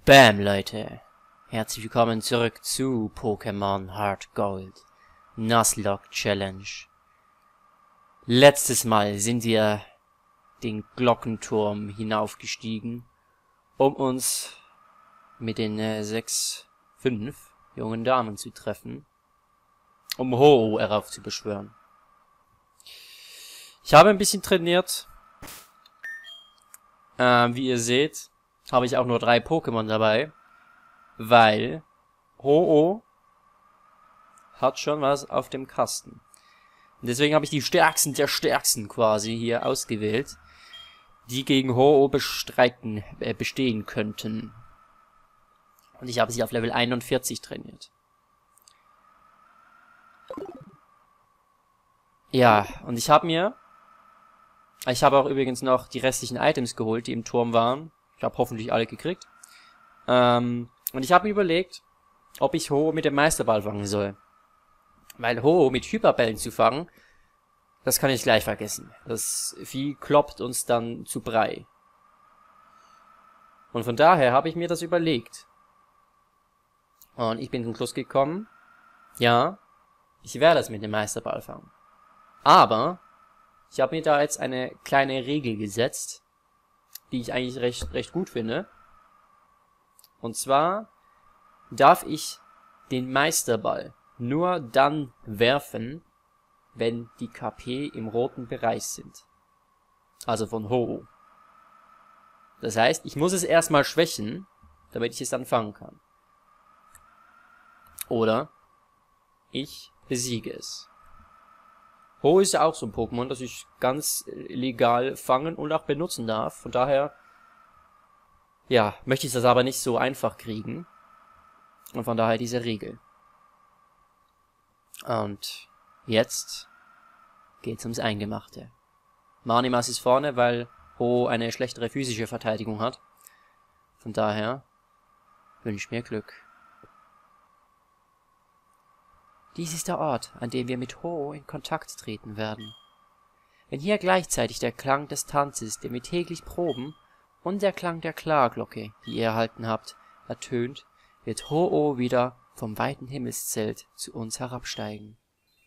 Bam, Leute. Herzlich willkommen zurück zu Pokémon Heart Gold Nuzlocke Challenge. Letztes Mal sind wir den Glockenturm hinaufgestiegen, um uns mit den 5 jungen Damen zu treffen, um Ho-Oh heraufzubeschwören. Ich habe ein bisschen trainiert. Wie ihr seht, habe ich auch nur 3 Pokémon dabei, weil Ho-Oh hat schon was auf dem Kasten. Und deswegen habe ich die Stärksten der Stärksten quasi hier ausgewählt, die gegen Ho-Oh bestehen könnten. Und ich habe sie auf Level 41 trainiert. Ja, und ich habe auch übrigens noch die restlichen Items geholt, die im Turm waren. Ich habe hoffentlich alle gekriegt. Und ich habe mir überlegt, ob ich Ho-Oh mit dem Meisterball fangen soll. Weil Ho-Oh mit Hyperbällen zu fangen, das kann ich gleich vergessen. Das Vieh kloppt uns dann zu Brei. Und von daher habe ich mir das überlegt. Und ich bin zum Schluss gekommen, ja, ich werde es mit dem Meisterball fangen. Aber ich habe mir da jetzt eine kleine Regel gesetzt, die ich eigentlich recht gut finde. Und zwar darf ich den Meisterball nur dann werfen, wenn die KP im roten Bereich sind. Also von Ho-Oh. Das heißt, ich muss es erstmal schwächen, damit ich es dann fangen kann. Oder ich besiege es. Ho ist ja auch so ein Pokémon, das ich ganz legal fangen und auch benutzen darf. Von daher, ja, möchte ich das aber nicht so einfach kriegen. Und von daher diese Regel. Und jetzt geht's ums Eingemachte. Marnimas ist vorne, weil Ho eine schlechtere physische Verteidigung hat. Von daher wünsche mir Glück. Dies ist der Ort, an dem wir mit Ho-Oh in Kontakt treten werden. Wenn hier gleichzeitig der Klang des Tanzes, den wir täglich proben, und der Klang der Klarglocke, die ihr erhalten habt, ertönt, wird Ho-Oh wieder vom weiten Himmelszelt zu uns herabsteigen.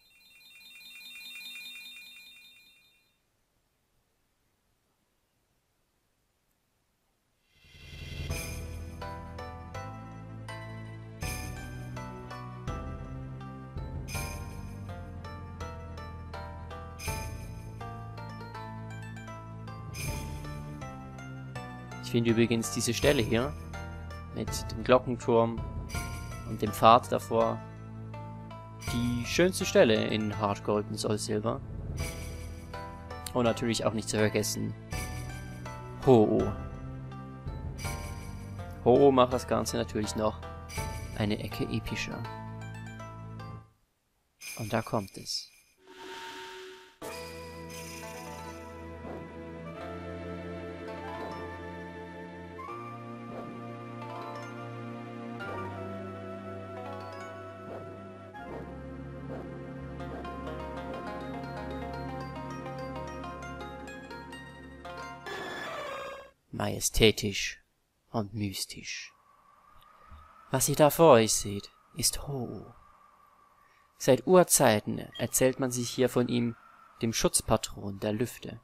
Ich finde übrigens diese Stelle hier mit dem Glockenturm und dem Pfad davor die schönste Stelle in Heart Gold und Soul Silver. Und natürlich auch nicht zu vergessen Ho-Oh. Ho-Oh macht das Ganze natürlich noch eine Ecke epischer. Und da kommt es. Majestätisch und mystisch. Was ihr da vor euch seht, ist Ho-Oh. Seit Urzeiten erzählt man sich hier von ihm, dem Schutzpatron der Lüfte.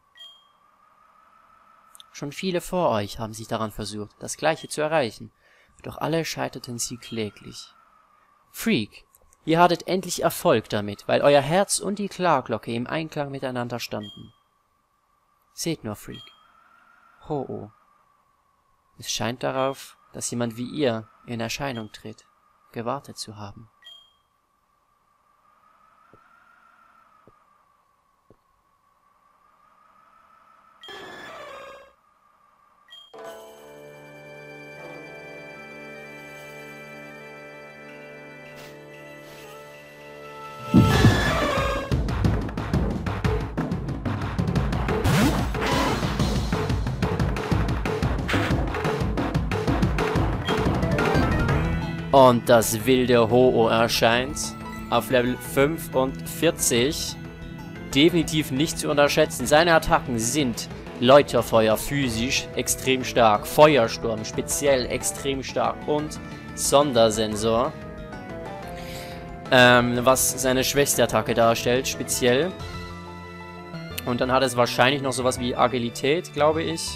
Schon viele vor euch haben sich daran versucht, das Gleiche zu erreichen, doch alle scheiterten sie kläglich. Freak, ihr hattet endlich Erfolg damit, weil euer Herz und die Klarglocke im Einklang miteinander standen. Seht nur, Freak. Ho-Oh. Es scheint darauf, dass jemand wie ihr in Erscheinung tritt, gewartet zu haben. Und das wilde Ho-Oh erscheint auf Level 45 definitiv nicht zu unterschätzen. Seine Attacken sind Läuterfeuer physisch extrem stark, Feuersturm speziell extrem stark und Sondersensor, was seine schwächste Attacke darstellt, speziell. Und dann hat es wahrscheinlich noch sowas wie Agilität, glaube ich.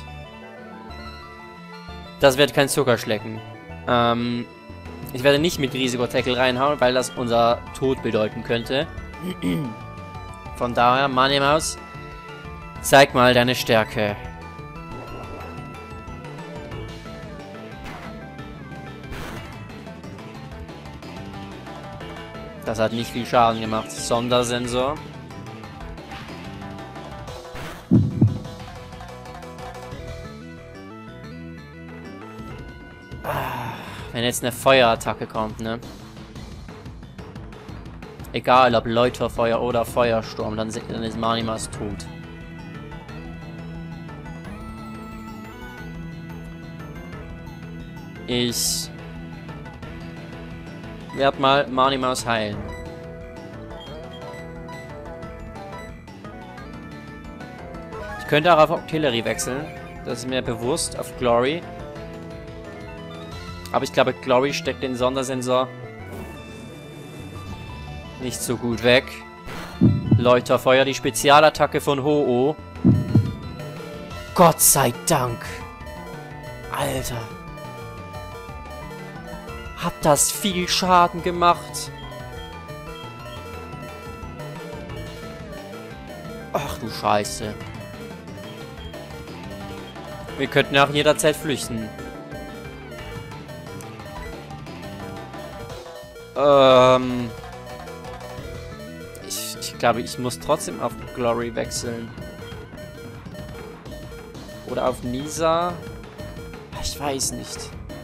Das wird kein Zuckerschlecken. Ich werde nicht mit Risiko-Tackle reinhauen, weil das unser Tod bedeuten könnte. Von daher, Manimaus, zeig mal deine Stärke. Das hat nicht viel Schaden gemacht. Sondersensor. Wenn jetzt eine Feuerattacke kommt, ne? Egal ob Läuterfeuer oder Feuersturm, dann ist Manimaus tot. Ich werde mal Manimaus heilen. Ich könnte auch auf Octillery wechseln. Das ist mir bewusst, auf Glory. Aber ich glaube, Glory steckt den Sondersensor nicht so gut weg. Läuterfeuer, die Spezialattacke von Ho-Oh. Gott sei Dank. Alter. Hat das viel Schaden gemacht. Ach du Scheiße. Wir könnten auch jederzeit flüchten. Ich glaube, ich muss trotzdem auf Glory wechseln. Oder auf Nisa. Ich weiß nicht.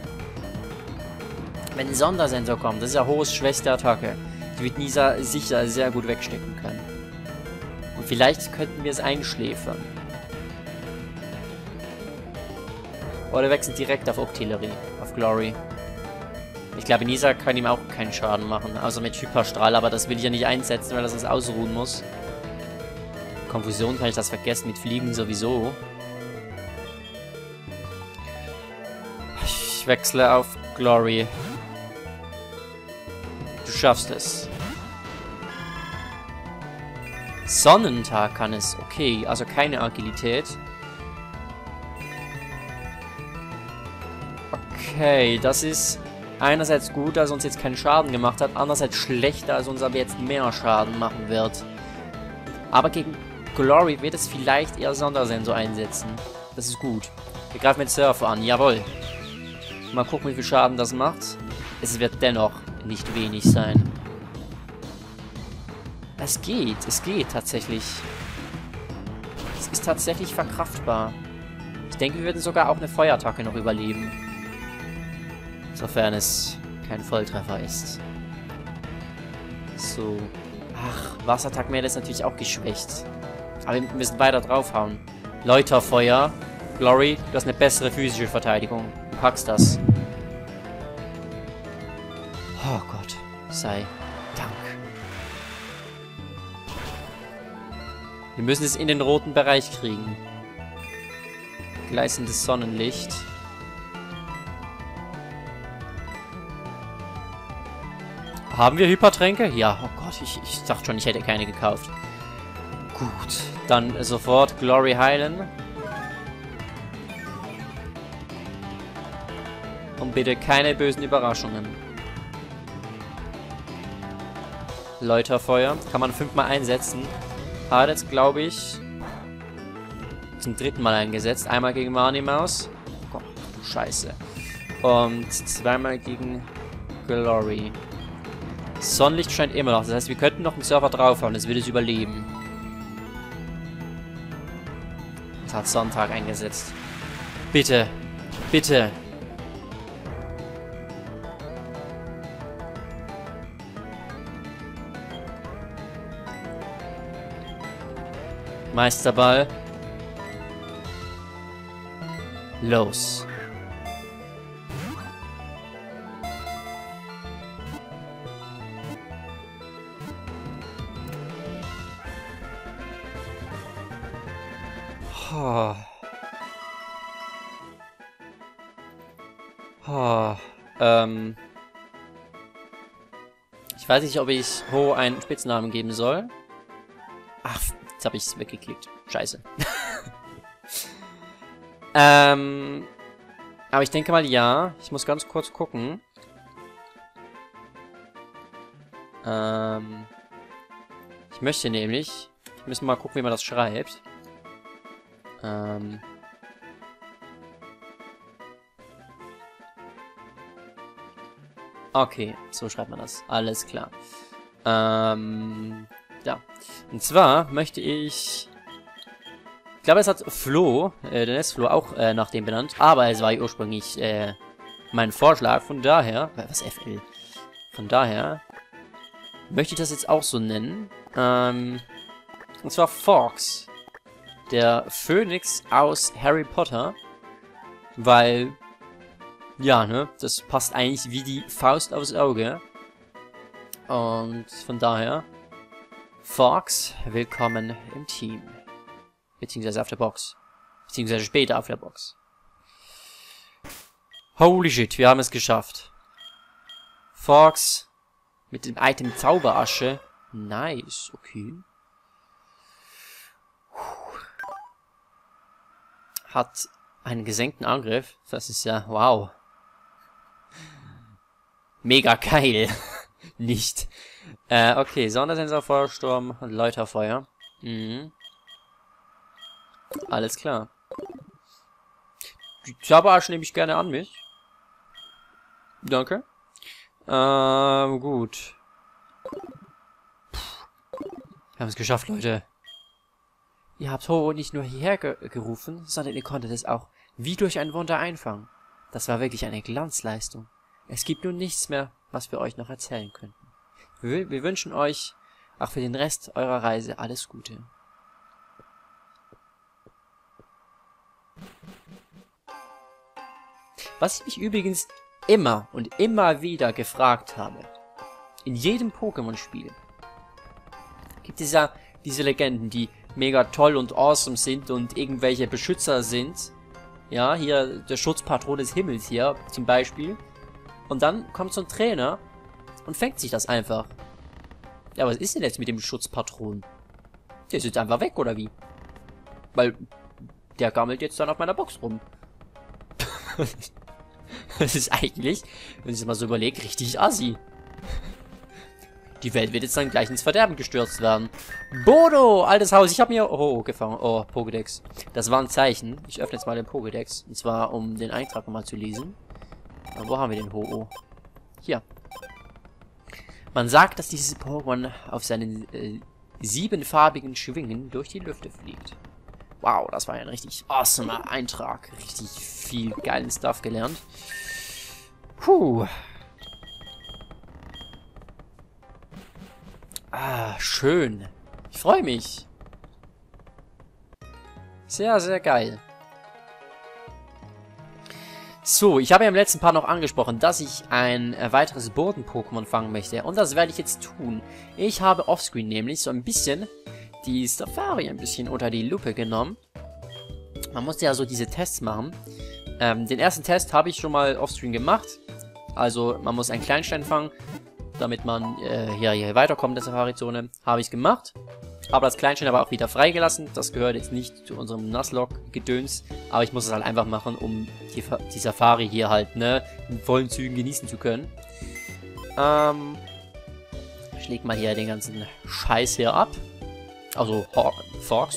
Wenn ein Sondersensor kommt, das ist ja Ho's schwächste Attacke. Die wird Nisa sicher sehr gut wegstecken können. Und vielleicht könnten wir es einschläfern. Oder wechseln direkt auf Octillery, auf Glory. Ich glaube, Nisa kann ihm auch keinen Schaden machen, außer mit Hyperstrahl, aber das will ich ja nicht einsetzen, weil das uns ausruhen muss. Konfusion kann ich das vergessen, mit Fliegen sowieso. Ich wechsle auf Glory. Du schaffst es. Sonnentag kann es, okay, also keine Agilität. Okay, das ist einerseits gut, dass er uns jetzt keinen Schaden gemacht hat, andererseits schlechter, als uns aber jetzt mehr Schaden machen wird. Aber gegen Glory wird es vielleicht eher Sondersensor einsetzen. Das ist gut. Wir greifen mit Surfer an, jawohl. Mal gucken, wie viel Schaden das macht. Es wird dennoch nicht wenig sein. Es geht tatsächlich. Es ist tatsächlich verkraftbar. Ich denke, wir würden sogar auch eine Feuerattacke noch überleben. Sofern es kein Volltreffer ist. So. Ach, Wasserattack-Mädel ist natürlich auch geschwächt. Aber wir müssen weiter draufhauen. Läuterfeuer. Glory, du hast eine bessere physische Verteidigung. Du packst das. Oh Gott. Sei Dank. Wir müssen es in den roten Bereich kriegen. Gleißendes Sonnenlicht. Haben wir Hypertränke? Ja, oh Gott, ich dachte schon, ich hätte keine gekauft. Gut, dann sofort Glory heilen. Und bitte keine bösen Überraschungen. Läuterfeuer kann man 5-mal einsetzen. Hat jetzt, glaube ich, zum 3. Mal eingesetzt. Einmal gegen Manimaus. Oh Gott, du Scheiße. Und 2-mal gegen Glory. Sonnenlicht scheint immer noch. Das heißt, wir könnten noch einen Surfer draufhauen. Das würde es überleben. Das hat Sonntag eingesetzt. Bitte. Bitte. Meisterball. Los. Oh. Oh. Ich weiß nicht, ob ich Ho einen Spitznamen geben soll. Ach, jetzt habe ich es weggeklickt. Scheiße. Aber ich denke mal, ja. Ich muss ganz kurz gucken. Ich möchte nämlich... Ich muss mal gucken, wie man das schreibt. Okay, so schreibt man das. Alles klar. Ja. Und zwar möchte ich... Ich glaube, es hat Flo, der Nestflo, auch nach dem benannt. Aber es war ja ursprünglich mein Vorschlag. Von daher... Was FL? Von daher... möchte ich das jetzt auch so nennen. Und zwar Fawkes. Der Phönix aus Harry Potter. Weil... ja, ne? Das passt eigentlich wie die Faust aufs Auge. Und von daher... Fawkes, willkommen im Team. Beziehungsweise auf der Box. Beziehungsweise später auf der Box. Holy shit, wir haben es geschafft. Fawkes mit dem Item Zauberasche. Nice, okay. Hat einen gesenkten Angriff. Das ist ja, wow. Mega geil. Nicht. Okay, Sondersensor, Feuersturm und Läuterfeuer. Mhm. Alles klar. Die Zauberasche nehme ich gerne an mich. Danke. Gut. Wir haben es geschafft, Leute. Ihr habt Ho nicht nur hierher gerufen, sondern ihr konntet es auch wie durch ein Wunder einfangen. Das war wirklich eine Glanzleistung. Es gibt nun nichts mehr, was wir euch noch erzählen könnten. Wir wünschen euch auch für den Rest eurer Reise alles Gute. Was ich mich übrigens immer und immer wieder gefragt habe, in jedem Pokémon-Spiel gibt es ja diese Legenden, die mega toll und awesome sind und irgendwelche Beschützer sind. Ja, hier der Schutzpatron des Himmels hier zum Beispiel. Und dann kommt so ein Trainer und fängt sich das einfach. Ja, was ist denn jetzt mit dem Schutzpatron? Der ist jetzt einfach weg, oder wie? Weil der gammelt jetzt dann auf meiner Box rum. Das ist eigentlich, wenn ich es mal so überlege, richtig assi. Die Welt wird jetzt dann gleich ins Verderben gestürzt werden. Bodo, altes Haus, ich habe mir... Oh, gefangen. Oh, Pokédex. Das war ein Zeichen. Ich öffne jetzt mal den Pokédex. Und zwar, um den Eintrag nochmal zu lesen. Wo haben wir den Ho-Oh? Hier. Man sagt, dass dieses Pokémon auf seinen 7farbigen Schwingen durch die Lüfte fliegt. Wow, das war ja ein richtig awesome Eintrag. Richtig viel geilen Stuff gelernt. Puh. Ah, schön. Ich freue mich. Sehr, sehr geil. So, ich habe ja im letzten Part noch angesprochen, dass ich ein weiteres Boden-Pokémon fangen möchte. Und das werde ich jetzt tun. Ich habe offscreen nämlich so ein bisschen die Safari ein bisschen unter die Lupe genommen. Man musste ja so diese Tests machen. Den ersten Test habe ich schon mal offscreen gemacht. Also man muss einen Kleinstein fangen, damit man hier weiterkommt in der Safari-Zone. Habe ich gemacht. Aber das Kleinstein aber auch wieder freigelassen. Das gehört jetzt nicht zu unserem Nuzlocke-Gedöns. Aber ich muss es halt einfach machen, um die Safari hier halt, ne, in vollen Zügen genießen zu können. Ich leg mal hier den ganzen Scheiß hier ab. Also, Fawkes.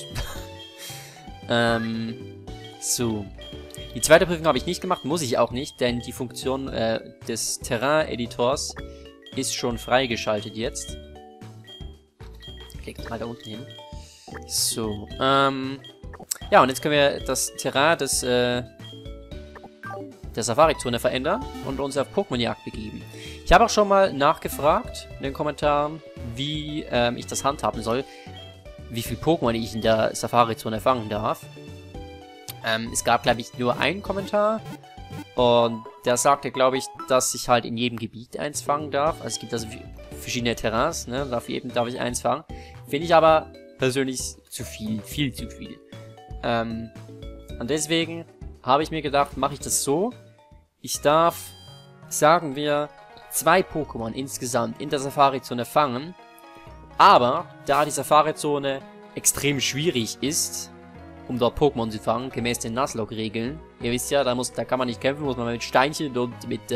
So. Die zweite Prüfung habe ich nicht gemacht, muss ich auch nicht, denn die Funktion des Terrain-Editors ist schon freigeschaltet jetzt. Ich leg mal da unten hin. So, ja, und jetzt können wir das Terrain der Safari-Zone verändern und uns auf Pokémon-Jagd begeben. Ich habe auch schon mal nachgefragt in den Kommentaren, wie ich das handhaben soll. Wie viel Pokémon ich in der Safari-Zone fangen darf. Es gab, glaube ich, nur einen Kommentar. Und der sagte, glaube ich, dass ich halt in jedem Gebiet eins fangen darf. Also es gibt also verschiedene Terrains, ne? Auf jedem darf ich eins fangen. Finde ich aber persönlich zu viel. Viel zu viel. Und deswegen habe ich mir gedacht, mache ich das so. Ich darf, sagen wir, 2 Pokémon insgesamt in der Safari-Zone fangen. Aber, da die Safari-Zone extrem schwierig ist, um dort Pokémon zu fangen, gemäß den Nuzlocke-Regeln. Ihr wisst ja, da kann man nicht kämpfen, muss man mit Steinchen und mit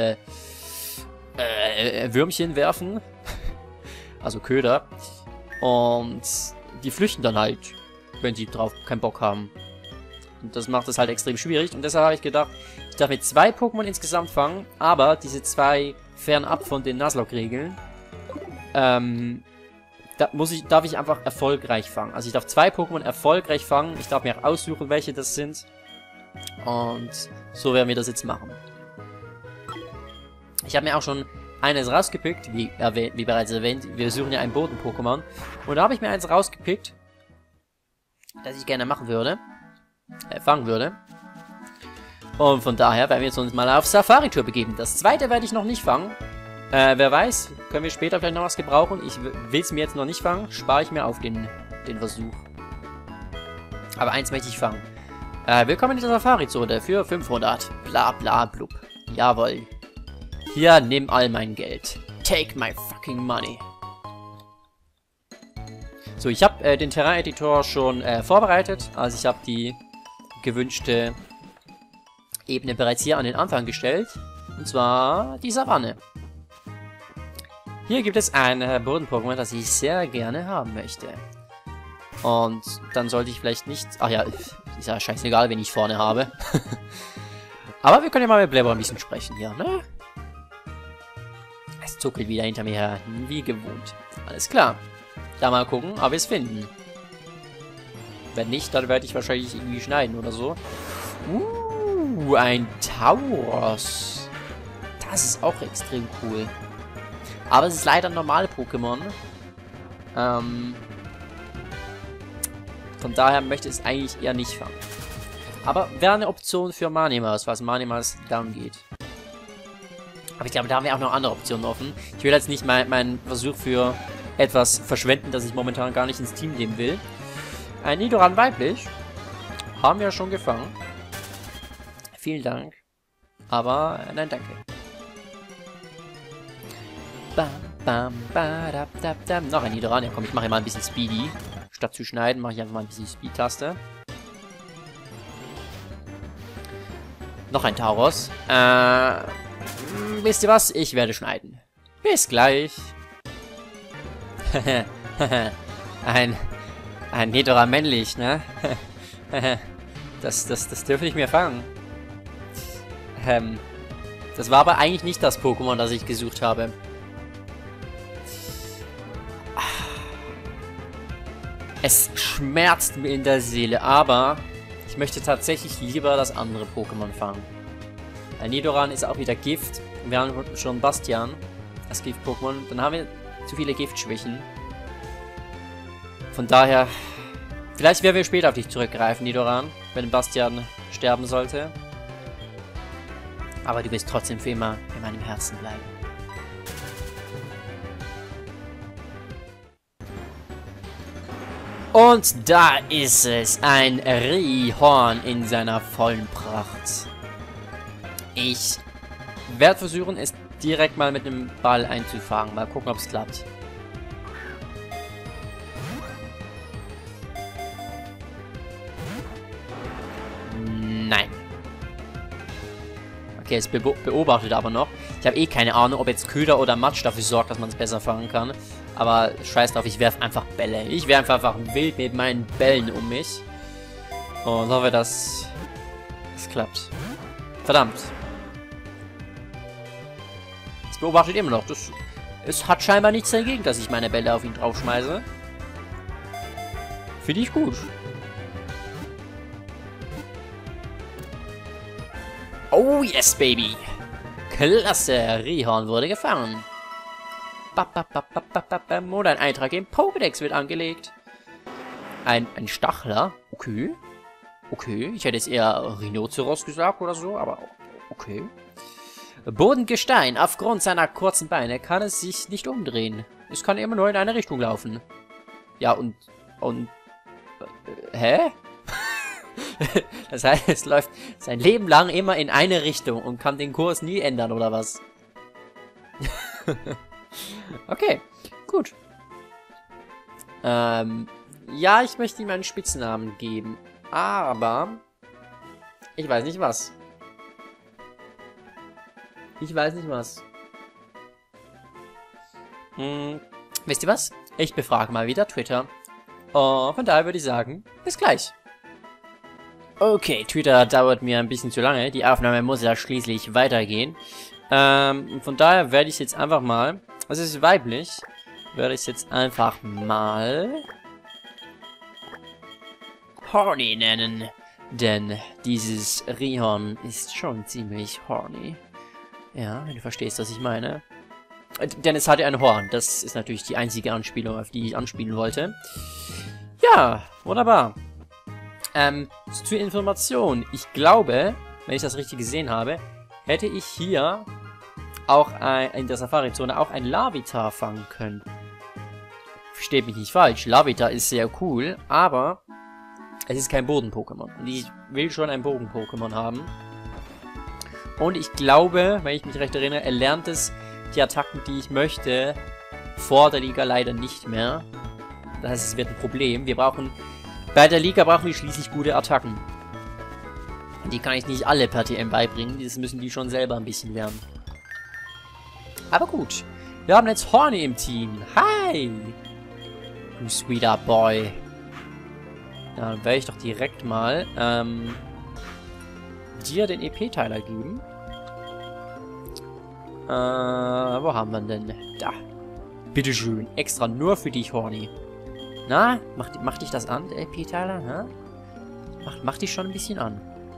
Würmchen werfen. Also Köder. Und die flüchten dann halt, wenn sie drauf keinen Bock haben. Und das macht es halt extrem schwierig. Und deshalb habe ich gedacht, ich darf mit 2 Pokémon insgesamt fangen, aber diese 2 fernab von den Nuzlocke-Regeln. Darf ich einfach erfolgreich fangen. Also ich darf 2 Pokémon erfolgreich fangen. Ich darf mir auch aussuchen, welche das sind. Und so werden wir das jetzt machen. Ich habe mir auch schon eines rausgepickt, wie bereits erwähnt. Wir suchen ja ein Boden-Pokémon. Und da habe ich mir eins rausgepickt, das ich gerne machen würde. Fangen würde. Und von daher werden wir jetzt uns mal auf Safari-Tour begeben. Das zweite werde ich noch nicht fangen. Wer weiß, können wir später vielleicht noch was gebrauchen. Ich will es mir jetzt noch nicht fangen. Spare ich mir auf den Versuch. Aber eins möchte ich fangen. Willkommen in der Safari-Zone für 500. Bla bla blub. Jawohl. Hier, nimm all mein Geld. Take my fucking money. So, ich habe den Terrain-Editor schon vorbereitet. Also ich habe die gewünschte Ebene bereits hier an den Anfang gestellt. Und zwar die Savanne. Hier gibt es ein Boden-Pokémon, das ich sehr gerne haben möchte. Und dann sollte ich vielleicht nicht... Ach ja, ist ja scheißegal, wen ich vorne habe. Aber wir können ja mal mit Blabber ein bisschen sprechen hier, ne? Es zuckelt wieder hinter mir her, wie gewohnt. Alles klar. Da mal gucken, ob wir es finden. Wenn nicht, dann werde ich wahrscheinlich irgendwie schneiden oder so. Ein Tauros. Das ist auch extrem cool. Aber es ist leider ein normales Pokémon. Von daher möchte ich es eigentlich eher nicht fangen. Aber wäre eine Option für Manimas, was Manimas down geht. Aber ich glaube, da haben wir auch noch andere Optionen offen. Ich will jetzt nicht meinen Versuch für etwas verschwenden, das ich momentan gar nicht ins Team nehmen will. Ein Nidoran weiblich. Haben wir schon gefangen. Vielen Dank. Aber nein, danke. Bam, bam, badabdabdam. Noch ein Nidoran. Ja komm, ich mache mal ein bisschen Speedy. Statt zu schneiden, mache ich einfach mal ein bisschen Speed-Taste. Noch ein Tauros. Wisst ihr was? Ich werde schneiden. Bis gleich. Ein Nidoran männlich, ne? Das dürfte ich mir fangen. Das war aber eigentlich nicht das Pokémon, das ich gesucht habe. Es schmerzt mir in der Seele, aber ich möchte tatsächlich lieber das andere Pokémon fangen. Ein Nidoran ist auch wieder Gift. Wir haben schon Bastian als Gift-Pokémon. Dann haben wir zu viele Giftschwächen. Von daher, vielleicht werden wir später auf dich zurückgreifen, Nidoran, wenn Bastian sterben sollte. Aber du wirst trotzdem für immer in meinem Herzen bleiben. Und da ist es, ein Rhyhorn in seiner vollen Pracht. Ich werde versuchen, es direkt mal mit dem Ball einzufangen. Mal gucken, ob es klappt. Nein. Okay, es beobachtet aber noch. Ich habe eh keine Ahnung, ob jetzt Köder oder Matsch dafür sorgt, dass man es besser fangen kann. Aber scheiß drauf, ich werfe einfach Bälle. Ich werfe einfach wild mit meinen Bällen um mich. Und hoffe, dass es klappt. Verdammt. Es beobachtet immer noch. Es hat scheinbar nichts dagegen, dass ich meine Bälle auf ihn draufschmeiße. Finde ich gut. Oh yes, Baby. Klasse. Rhyhorn wurde gefangen. Oder ein Eintrag im Pokédex wird angelegt. Ein Stachler. Okay. Okay. Ich hätte jetzt eher Rhinoceros gesagt oder so, aber okay. Bodengestein. Aufgrund seiner kurzen Beine kann es sich nicht umdrehen. Es kann immer nur in eine Richtung laufen. Ja, und hä? Das heißt, es läuft sein Leben lang immer in eine Richtung und kann den Kurs nie ändern, oder was? Okay, gut. Ja, ich möchte ihm einen Spitznamen geben. Aber ich weiß nicht was. Ich weiß nicht was. Wisst ihr was? Ich befrage mal wieder Twitter. Von daher würde ich sagen, bis gleich. Okay, Twitter dauert mir ein bisschen zu lange. Die Aufnahme muss ja schließlich weitergehen. Von daher werde ich jetzt einfach mal, was ist weiblich, werde ich jetzt einfach mal Horny nennen. Denn dieses Rihorn ist schon ziemlich horny. Ja, wenn du verstehst, was ich meine. Denn es hatte ein Horn. Das ist natürlich die einzige Anspielung, auf die ich anspielen wollte. Ja, wunderbar. Zur Information. Ich glaube, wenn ich das richtig gesehen habe, hätte ich hier auch in der Safari-Zone auch ein Larvitar fangen können. Versteht mich nicht falsch. Larvitar ist sehr cool, aber es ist kein Boden-Pokémon. Und ich will schon ein Boden-Pokémon haben. Und ich glaube, wenn ich mich recht erinnere, er lernt es, die Attacken, die ich möchte, vor der Liga leider nicht mehr. Das heißt, es wird ein Problem. Bei der Liga brauchen wir schließlich gute Attacken. Die kann ich nicht alle per TM beibringen. Das müssen die schon selber ein bisschen lernen. Aber gut. Wir haben jetzt Horny im Team. Hi! Du sweeter Boy. Dann werde ich doch direkt mal dir den EP-Teiler geben. Wo haben wir denn? Da. Bitteschön. Extra nur für dich, Horny. Na, mach dich das an, der EP-Teiler? Mach dich schon ein bisschen an.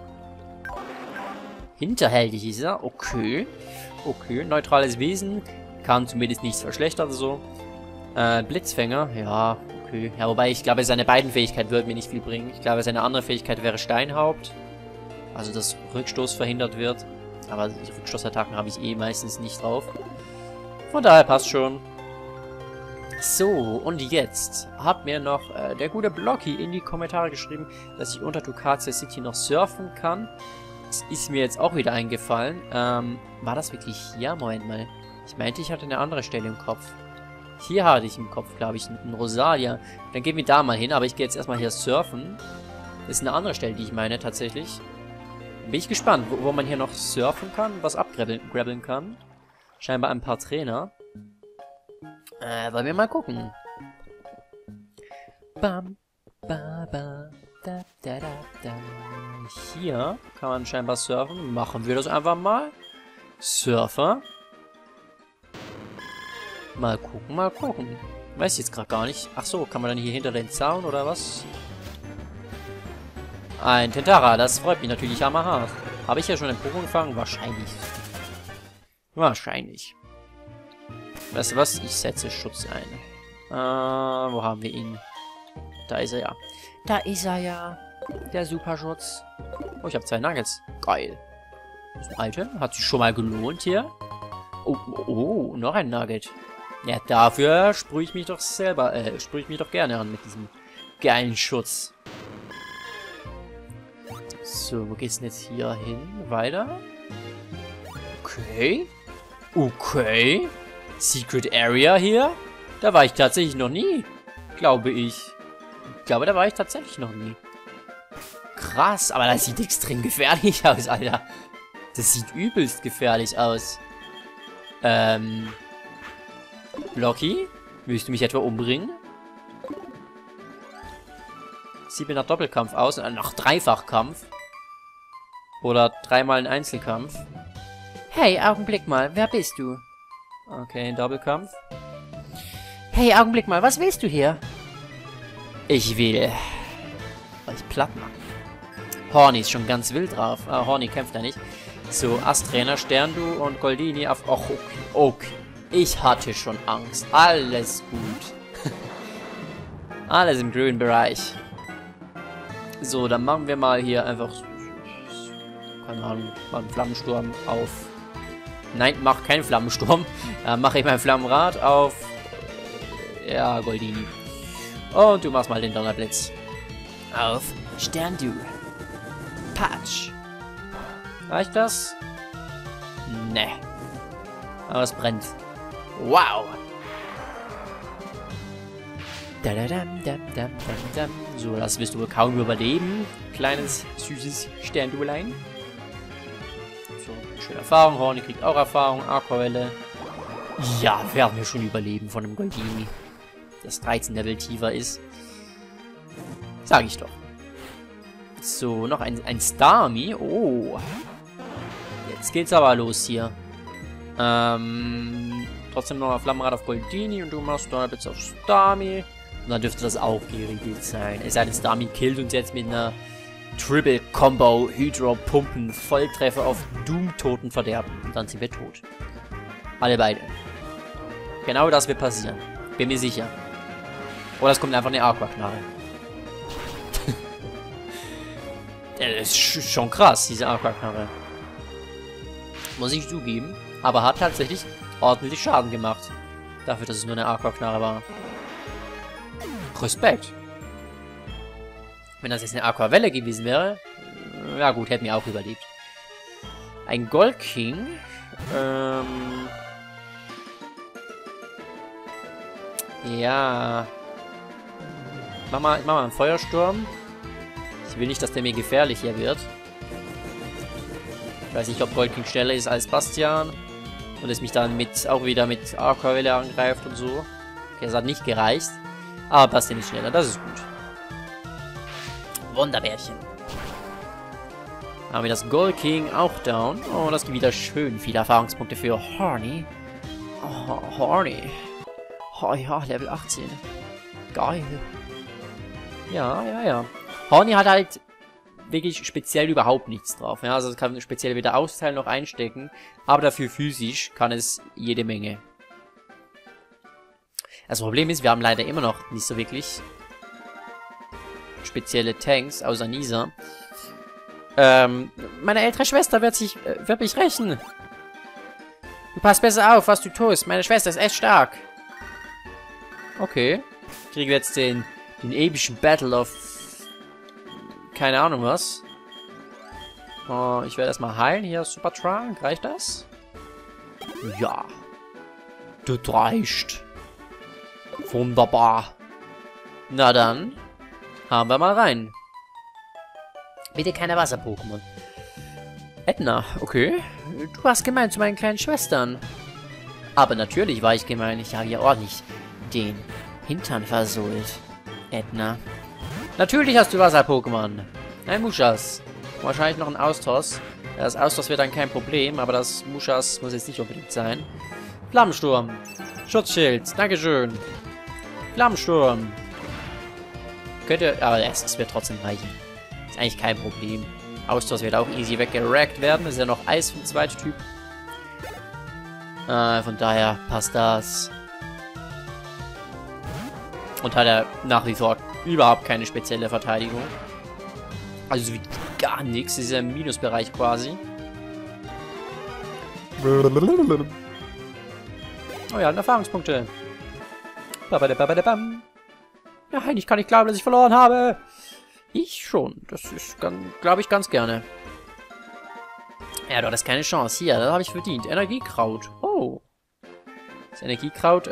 Hinterhältig ist er. Okay. Okay, neutrales Wesen. Kann zumindest nichts verschlechtern, so. Blitzfänger. Ja, okay. Ja, wobei ich glaube, seine beiden Fähigkeiten würden mir nicht viel bringen. Ich glaube, seine andere Fähigkeit wäre Steinhaupt. Also, dass Rückstoß verhindert wird. Aber die Rückstoßattacken habe ich eh meistens nicht drauf. Von daher passt schon. So, und jetzt hat mir noch der gute Blocky in die Kommentare geschrieben, dass ich unter Tucacia City noch surfen kann. Das ist mir jetzt auch wieder eingefallen. War das wirklich hier? Moment mal. Ich meinte, ich hatte eine andere Stelle im Kopf. Hier hatte ich im Kopf, glaube ich, einen Rosalia. Dann gehen wir da mal hin, aber ich gehe jetzt erstmal hier surfen. Das ist eine andere Stelle, die ich meine, tatsächlich. Bin ich gespannt, wo man hier noch surfen kann, was abgrabbeln kann. Scheinbar ein paar Trainer. Wollen wir mal gucken. Bam, ba, ba, da, da, da, da. Hier kann man scheinbar surfen. Machen wir das einfach mal. Surfer. Mal gucken, mal gucken. Weiß ich jetzt gerade gar nicht. Ach so, kann man dann hier hinter den Zaun oder was? Ein Tentara, das freut mich natürlich hammerhart. Habe ich ja schon einen Pokémon gefangen? Wahrscheinlich. Wahrscheinlich. Weißt du was? Ich setze Schutz ein. Wo haben wir ihn? Da ist er ja. Da ist er ja. Der Superschutz. Oh, ich habe 2 Nuggets. Geil. Das ist ein Item. Hat sich schon mal gelohnt hier. Oh, noch ein Nugget. Ja, dafür sprühe ich mich doch selber, sprühe ich mich doch gerne an mit diesem geilen Schutz. So, wo geht's denn jetzt hier hin? Weiter? Okay. Okay. Secret Area hier? Da war ich tatsächlich noch nie. Glaube ich. Ich glaube, da war ich tatsächlich noch nie. Krass, aber das sieht extrem gefährlich aus, Alter. Das sieht übelst gefährlich aus. Blocky? Willst du mich etwa umbringen? Sieht mir nach Doppelkampf aus, nach Dreifachkampf. Oder 3-mal ein Einzelkampf. Hey, Augenblick mal, wer bist du? Okay, ein Doppelkampf. Hey, Augenblick mal, was willst du hier? Ich will euch platt machen. Horny ist schon ganz wild drauf. Horny kämpft ja nicht. So, Asträner, Sterndu und Goldini auf... Och, okay, okay. Ich hatte schon Angst. Alles gut. Alles im grünen Bereich. So, dann machen wir mal hier einfach... Keine Ahnung, mal einen Flammensturm auf... Nein, mach keinen Flammensturm. Mache ich mein Flammenrad auf... Ja, Goldini. Und du machst mal den Donnerblitz. Auf Sterndu. Touch. Reicht das? Ne. Aber es brennt. Wow. So, das wirst du wohl kaum überleben. Kleines, süßes Sternduelein. So, schöne Erfahrung. Horny kriegt auch Erfahrung. Aquavelle. Ja, werden wir schon überleben von einem Goldini. Das 13 Level tiefer ist. Sag ich doch. So, noch ein Starmie. Oh. Jetzt geht's aber los hier. Trotzdem noch ein Flammenrad auf Goldini und du machst Donnerblitz auf Starmie. Und dann dürfte das auch geregelt sein. Es sei denn, Starmie killt uns jetzt mit einer Triple Combo Hydro Pumpen Volltreffer auf Doom Toten verderben. Und dann sind wir tot. Alle beide. Genau das wird passieren. Bin mir sicher. Oder es kommt einfach eine Aquaknarre. Das ist schon krass, diese Aquaknarre. Muss ich zugeben. Aber hat tatsächlich ordentlich Schaden gemacht. Dafür, dass es nur eine Aquaknarre war. Respekt. Wenn das jetzt eine Aquavelle gewesen wäre. Ja gut, hätten wir auch überlebt. Ein Gold King. Ja. Ich mach mal einen Feuersturm. Ich will nicht, dass der mir gefährlicher wird. Ich weiß nicht, ob Gold King schneller ist als Bastian. Und es mich dann auch wieder mit Aquavelle angreift und so. Okay, es hat nicht gereicht. Aber Bastian ist schneller, das ist gut. Wunderbärchen. Haben wir das Gold King auch down. Oh, das gibt wieder schön viele Erfahrungspunkte für Horny. Oh, Horny. Oh ja, Level 18. Geil. Ja. Horny hat halt wirklich speziell überhaupt nichts drauf. Ja, also es kann speziell weder austeilen noch einstecken. Aber dafür physisch kann es jede Menge. Das Problem ist, wir haben leider immer noch nicht so wirklich spezielle Tanks, außer Nisa. Meine ältere Schwester wird mich rächen. Du passt besser auf, was du tust. Meine Schwester ist echt stark. Okay. Kriegen wir jetzt den epischen Battle of keine Ahnung was. Oh, ich werde erstmal heilen. Hier Super Trunk. Reicht das? Ja. Das reicht. Wunderbar. Na dann. Haben wir mal rein. Bitte keine Wasser-Pokémon. Edna, okay. Du warst gemein zu meinen kleinen Schwestern. Aber natürlich war ich gemein. Ich habe ja ordentlich den Hintern versohlt. Edna. Natürlich hast du Wasser-Pokémon. Ein Mushas. Wahrscheinlich noch ein Austos. Das Austos wird dann kein Problem, aber das Mushas muss jetzt nicht unbedingt sein. Flammensturm. Schutzschild. Dankeschön. Flammensturm. Könnte... Aber es wird trotzdem reichen. Ist eigentlich kein Problem. Austos wird auch easy weggerackt werden. Das ist ja noch Eis vom zweiten Typ. Von daher passt das. Und hat er nach wie vor überhaupt keine spezielle Verteidigung. Also so wie gar nichts. Das ist ja im Minusbereich quasi. Oh ja, Erfahrungspunkte. Ja, ich kann nicht glauben, dass ich verloren habe. Ich schon. Das ist, glaube ich, ganz gerne. Ja, du hattest keine Chance. Hier, das habe ich verdient. Energiekraut. Oh. Das Energiekraut,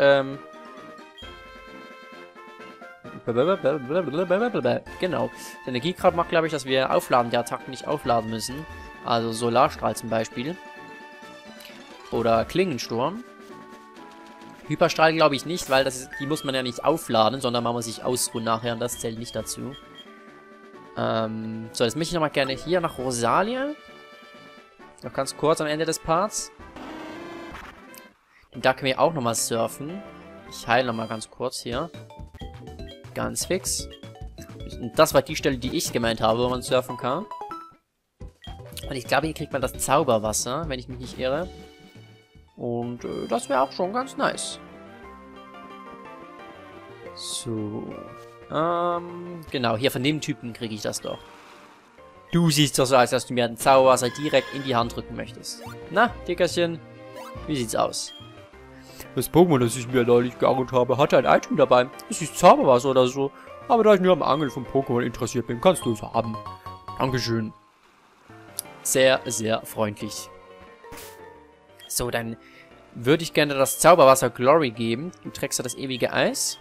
genau. Das Energiekraut macht, glaube ich, dass wir aufladen, die Attacken nicht aufladen müssen. Also Solarstrahl zum Beispiel. Oder Klingensturm. Hyperstrahl glaube ich nicht, weil die muss man ja nicht aufladen, sondern man muss sich ausruhen nachher und das zählt nicht dazu. So, jetzt möchte ich nochmal gerne hier nach Rosalia. Noch ganz kurz am Ende des Parts. Und da können wir auch nochmal surfen. Ich heile nochmal ganz kurz hier. Ganz fix. Und das war die Stelle, die ich gemeint habe, wo man surfen kann. Und ich glaube, hier kriegt man das Zauberwasser, wenn ich mich nicht irre. Und das wäre auch schon ganz nice. So. Genau, hier von dem Typen kriege ich das doch. Du siehst doch so, als dass du mir ein Zauberwasser direkt in die Hand drücken möchtest. Na, Dickerchen, wie sieht's aus? Das Pokémon, das ich mir neulich geangelt habe, hatte ein Item dabei. Es ist Zauberwasser oder so. Aber da ich nur am Angeln von Pokémon interessiert bin, kannst du es haben. Dankeschön. sehr, sehr freundlich. So, dann würde ich gerne das Zauberwasser Glory geben. Du trägst ja das ewige Eis.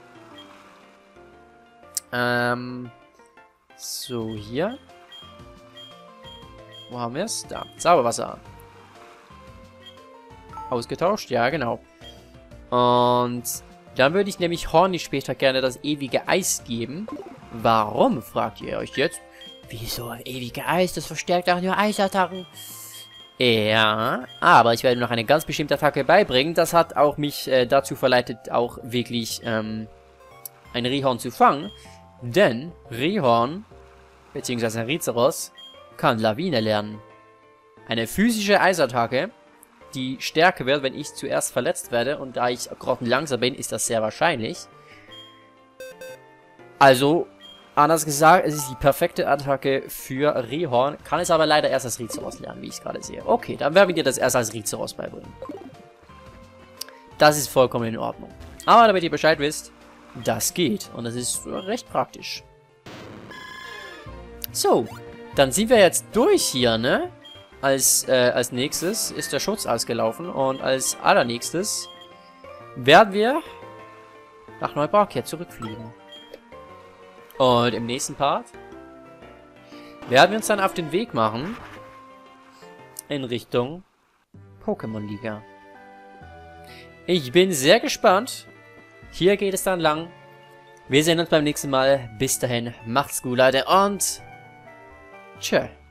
So, hier. Wo haben wir es? Da, Zauberwasser. Ausgetauscht, ja, genau. Und dann würde ich nämlich Horny später gerne das ewige Eis geben. Warum, fragt ihr euch jetzt? Wieso ein ewige Eis? Das verstärkt auch nur Eisattacken. Ja, aber ich werde ihm noch eine ganz bestimmte Attacke beibringen. Das hat auch mich dazu verleitet, auch wirklich ein Rhyhorn zu fangen. Denn Rhyhorn, beziehungsweise ein Rizeros, kann Lawine lernen. Eine physische Eisattacke, die stärker wird, wenn ich zuerst verletzt werde. Und da ich grottenlangsam bin, ist das sehr wahrscheinlich. Also, anders gesagt, es ist die perfekte Attacke für Rhyhorn. Kann es aber leider erst als Rizeros lernen, wie ich es gerade sehe. Okay, dann werden wir dir das erst als Rizeros beibringen. Das ist vollkommen in Ordnung. Aber damit ihr Bescheid wisst, das geht. Und das ist recht praktisch. So, dann sind wir jetzt durch hier, ne? Als nächstes ist der Schutz ausgelaufen. Und als allernächstes werden wir nach Neubarkia zurückfliegen. Und im nächsten Part werden wir uns dann auf den Weg machen in Richtung Pokémon-Liga. Ich bin sehr gespannt. Hier geht es dann lang. Wir sehen uns beim nächsten Mal. Bis dahin, macht's gut, Leute, und tschö.